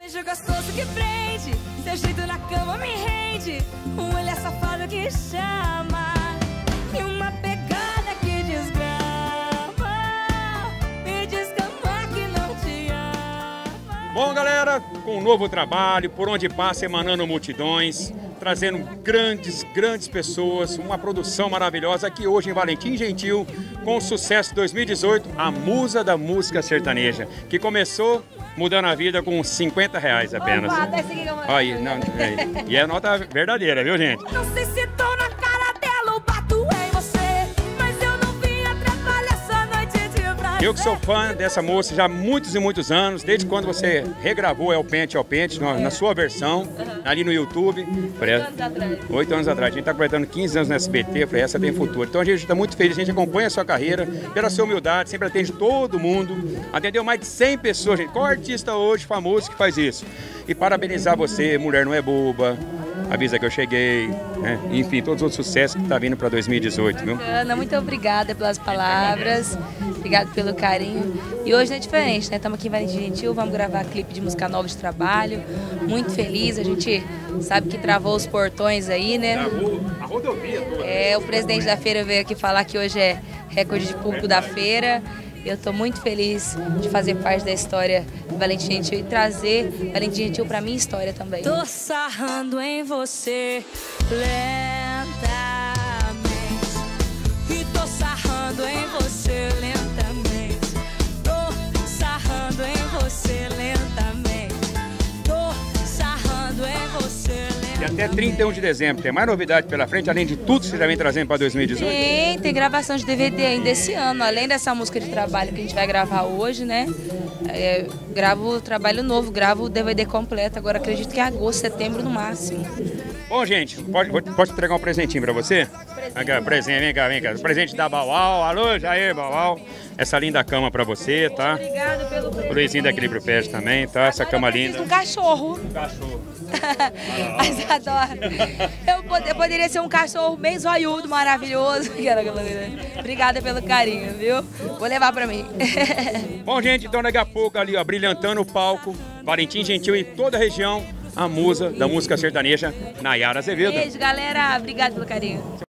Beijo gostoso que prende, seu jeito na cama me rende. Um olhar safado que chama e uma pegada que desgrama. Me descama que não te ama. Bom, galera, com um novo trabalho, por onde passa emanando multidões, trazendo grandes pessoas, uma produção maravilhosa aqui hoje em Valentim Gentil, com o sucesso 2018, a musa da música sertaneja, que começou mudando a vida com R$50 apenas. Opa, desse aqui que eu vou... Aí, não, e é nota verdadeira, viu, gente? Não sei se tô na cara dela ou bato em você, mas eu não vim atrapalhar essa noite de prazer. Eu que sou fã dessa moça já há muitos e muitos anos, desde quando você regravou El Pente na sua versão, ali no YouTube. 8 anos atrás. 8 anos atrás. A gente está completando 15 anos no SBT, falei, essa tem futuro. Então a gente está muito feliz, a gente acompanha a sua carreira, pela sua humildade, sempre atende todo mundo, atendeu mais de 100 pessoas, gente. Qual artista hoje famoso que faz isso? E parabenizar você, Mulher Não É Boba, Avisa Que Eu Cheguei, né? Enfim, todos os outros sucessos que tá vindo para 2018, viu? Ana, muito obrigada pelas palavras, obrigado pelo carinho. E hoje não é diferente, né? Estamos aqui em Valentim Gentil, vamos gravar clipe de música nova de trabalho. Muito feliz, a gente sabe que travou os portões aí, né? Travou a rodovia toda. É, o presidente da feira veio aqui falar que hoje é recorde de público da feira. Eu estou muito fez de fazer parte da história do Valentim Gentil e trazer Valentim Gentil para minha história também. Tô sarrando em você lentamente e tô sarrando em você lentamente. Tô sarrando em você lentamente. Tô sarrando em você lentamente. E até 31 de dezembro, tem mais novidade pela frente, além de tudo que você já vem trazendo para 2018? Tem gravação de DVD ainda esse ano, além dessa música de trabalho que a gente vai gravar hoje, né? Gravo o trabalho novo, gravo o DVD completo, agora acredito que é agosto, setembro no máximo. Bom, gente, pode entregar um presentinho para você? Presente, vem cá. Presente da Bauau, alô, Jair Bauau. Essa linda cama para você, tá? Obrigado pelo presente. O Luizinho da Equilíbrio Pet também, tá? Essa cama linda. Um cachorro. Um cachorro. Mas adoro. Eu poderia ser um cachorro bem zoiudo, maravilhoso. Obrigada pelo carinho, viu? Vou levar pra mim. Bom, gente, então daqui a pouco ali, ó, brilhantando o palco, Valentim Gentil em toda a região, a musa da música sertaneja, Nayara Azevedo. Beijo, galera. Obrigada pelo carinho.